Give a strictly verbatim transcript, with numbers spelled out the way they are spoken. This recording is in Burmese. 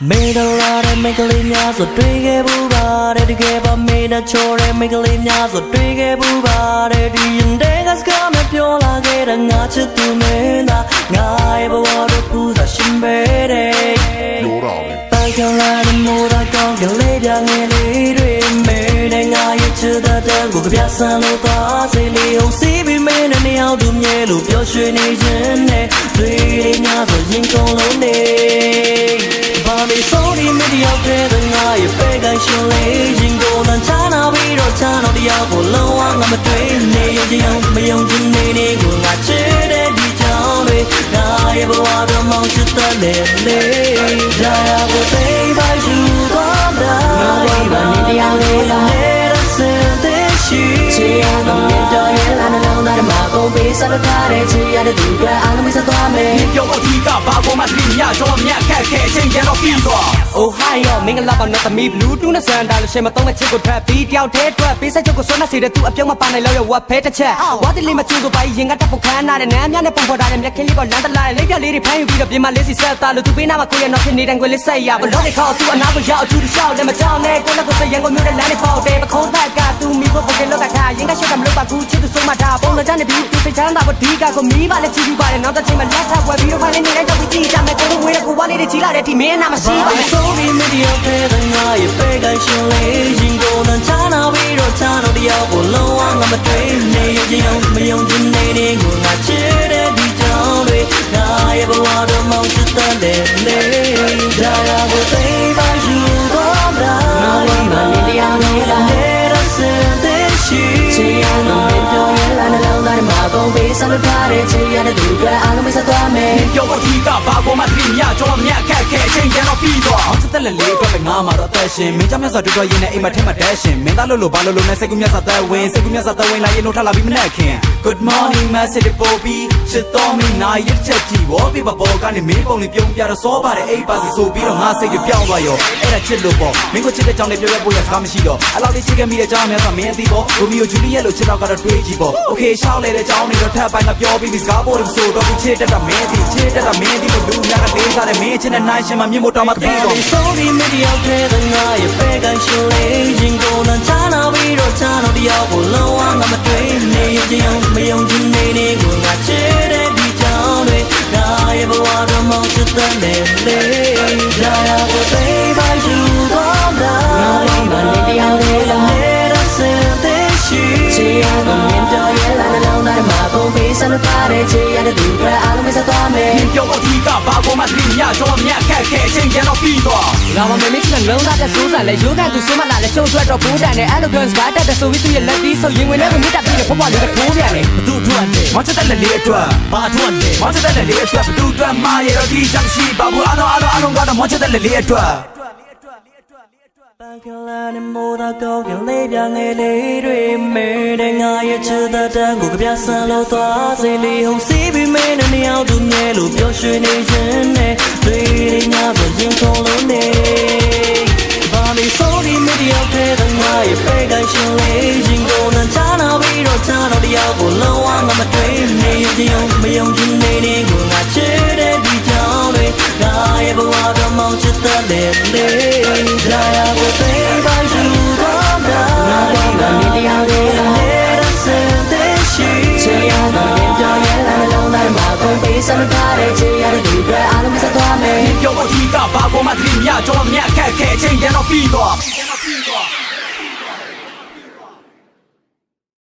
Made a lot of make a linya so trigger buba de ke ba made a chore make a linya so trigger buba de di inde gas ka me pyo la ke da nga chit tu me na nga ye ba wa do pu sa shin be de yo da we ta ka la de mo da kong ke le ja nge le twi me de nga ye chit da da ko ka pya san lo ta sai le ho si bi me ne ne yaw du mye lo pyo shwe ni chin ne twi nya so yin kong lo ne Bami soni midi out there the night beg I should lay in golden china we ro chana the apple low on the train ne ji young me young jin ne ne go na che de di chao le na ye bo wa do mong chit ta le le ja ya bo pei ba shu do da na wa ba ni the out le la le se de shi chi ya no ye ja ye la na long na ma ko be sa da ta de chi ya de du ga a lo me sa twa me yo o ti ka ba ko ma tri nya jo nya khat khe chen ke ro pi do Ohio မင်္ဂလာပါနော်သမီး Bluetooth နဲ့ Santa လို့ရှင်းမသုံးတဲ့ချစ်ကိုထပ်ပြီးတယောက်တည်းအတွက်ပေးဆက်ချုပ်ကိုဆွမ်းနေစေတဲ့သူအပြုံးမပါနိုင်လို့ရဝတ်ဖဲတစ်ချက်ဝါတိလေးမချူဆိုပါရင်ကတက်ဖို့ခန်းနာတဲ့နန်းများနဲ့ပုံဖော်ထားတဲ့မြက်ခင်းလေးပေါ်လမ်းတလာတဲ့လက်ပြလေးတွေဖမ်းယူပြီးတော့ပြင်မလေးစီဆက်သားလို့သူပေးနာမှာကိုရနောက်ဖြစ်နေတဲ့ကိုလေးဆက်ရဘလို့တွေခေါ်သူအနာကိုရောက်အထူးရှောက်တယ်မကြောက်နဲ့ကိုလည်းကိုစရန်ကိုမျိုးတဲ့လမ်းတွေပေါက်တယ်ပခုံးသက်ကသူမိဖို့ပုံကလောက်ကထားရင်ကရှေ့ကမလို့ပါဘူးချစ်သူဆုံးမထားပုံစံနဲ့ပြီးသူစိတ်ချမ်းသာဖို့ဒီကကိုမီးပါနဲ့ချီးပြပါတယ်နောက်တစ်ချိန်မှာလက်ထပ်ဝယ်ပြီးတော့ဖိုင်လေးနေတဲ့ကြောက်ပြီးကြည့်ကြမယ်ကိုဝေးတဲ့ကိုဝါလေးတွေချီလာတဲ့ဒီမင်းနာမရှိပါဘူးဆိုပြီးမီဒီယာဖဲတဲ့ငါရဲ့ပဲကရှင်လေးရင်ကိုယ်နဲ့ချာနာပြီးတော့ချာတော့တရားကိုလုံးဝငါမတွေ့နေရင်မယုံကြည်နေနေကိုငါချစ်တဲ့ဒီကြောင့်တွေငါရဲ့ဘဝတော့မောင်ချစ်တဲ့လေဒါရကိုသိပါယူတော့တာငါလေးမနေတရားနဲ့တဲ့စတဲ့ရှိချီရနော်ပြောရလာနေလောင်းတိုင်းမှာပုံပေးစလို့ထားတဲ့ချီရတဲ့သူကအားလုံးမဆက်သွားမယ်ပြောအထီးကဘာကိုမှသိမြကြောမြခက်ခဲချင်းရတော့ပြီးတော့ချစ်တဲ့လေအတွက်ပဲငါမှာတော့အသက်ရှင်မင်းကြောင့်မြတ်စွာတွေ့တော့ရင်နဲ့အိမ်မထဲမှာတက်ရှင်မင်းသားလို့လို့ဘာလို့လို့နဲ့စိတ်ကူးမြတ်စွာသက်ဝင်စိတ်ကူးမြတ်စွာသက်ဝင်လာရင်လို့ထလာပြီးမနဲ့ခင် Good morning message ပို့ပြီးချစ်တော်မင်းနာရစ်ချက်ကြည့်ဘောပြပပေါ်ကနေမင်းပုံလေးပြုံးပြတော့စောပါတယ်အိပ်ပါစီဆိုပြီးတော့ငါစိတ်ကပြောင်းသွားရောအဲ့ဒါချစ်လို့ပေါ့မင်းကိုချစ်တဲ့ကြောင့်လည်းပြောရဖို့ရစကားမရှိတော့အဲ့လောက်လေးချစ်ခဲ့မိတဲ့ကြောင့်များစွာမင်းအသိပေါ့ရိုမီယိုဂျူလီယက်လို့ချစ်တော့ကတော့တွေးကြည့်ပေါ့ Okay ရှောက်လေတဲ့ကြောင့်နေတော့ထပ်ပိုင်းကပြောပြီးစကားပေါ်လို့ဆိုတော့ချစ်တတ်တာမင်းဒီချစ်တတ်တာမင်းဒီလို့လူများကလေးစားတယ်မင်းချစ်တဲ့နိုင်ရှင်မှာမြင့်မို့တော်မှာပြီးတော့ Sorry မဒီရောက်တဲ့ငါရဲ့ပဲကရှင်လေးရင်ကိုယ်နဲ့ချာနာပြီးတော့ချာတော့တရားကိုလုံးဝငါမတွေ့နေရင်မယုံကြည်နေနေကိုငါချစ်တဲ့ဒီကြောင့်တွေငါရဲ့ဘဝတော့မောင်ချစ်တဲ့လေဒါရကိုသိပါယူတော့တာငါလေးမနေတရားလေးလာနေတဲ့စင်တဲ့ရှိချီရတော့မြင်ကြရဲ့လာနေလောင်းတိုင်းမှာပုံပေးစလို့ထားတဲ့ချီရတဲ့သူကအားလုံးမဆက်သွားမယ်ပြောအထီးကဘာကိုမှသိမြကြောမြခက်ခဲချင်းရတော့ပြီးတော့ငါမမေ့ချင်လုံးသားတဲ့စိုးစံလဲရိုးကန်သူစိုးမလာလဲရှုံထွက်တော့ဘူးတန်နဲ့အဲ့လိုကန်စကားတက်တဲ့ဆိုပြီးသူရဲ့လက်ပြီးဆိုရင်ဝင်တဲ့ကိုမြတ်တာပြီးတဲ့ဖွားဖွားလေးကထိုးပြန်တယ်ဘသူ့အတွက်လဲမောချတဲ့လက်လေးအတွက်ဘာအတွက်လဲမောချတဲ့လက်လေးအတွက်ဘသူ့အတွက်မာရတော့ဒီချက်ရှိပါဘူးအားလုံးအားလုံးအားလုံးကတော့မောချတဲ့လက်လေးအတွက်တကလာနေမိုးသာကောင်းကလေးပြငယ်လေးတွေမဲတဲ့ငါရဲ့ချစ်တဲ့တန်းကိုကြပြဆန်းလို့သွားစေလေဟုံစီးပြီးမဲနဲ့နှစ်ယောက်သူငယ်လို့ပြောရွှင်နေခြင်းနဲ့တွေ့ရညဆိုရင်ကုန်လို့နေဘာလို့ဆိုဒီမဒီရောက်တဲ့ငါရဲ့ပဲကရှင်လေးရင်ကိုနဲ့ချာနာပြီးတော့ချာတော့တရားကိုလုံးဝငါမတွေ့နေရင်မယုံကြည်နေနေကိုငါချစ်တဲ့ဒီကြောင့်တွေငါရဲ့ဘဝတော့မောင်ချစ်တဲ့လေဒါရကိုသိပါယူတော့တာငါလေးမနေတရားလေးလာနေတဲ့စင်တဲ့ရှိချေရတော့ရင်ကြောင်ရဲ့လာလုံးတိုင်းမှာပုံပေးစမ်းထားတဲ့ချေရတဲ့ဒီကအားလုံးမဆက်သွားမယ်ပြောအထီးကဘာကိုမှသိမြကြောမြခက်ခဲချင်းရတော့ပြီးတော့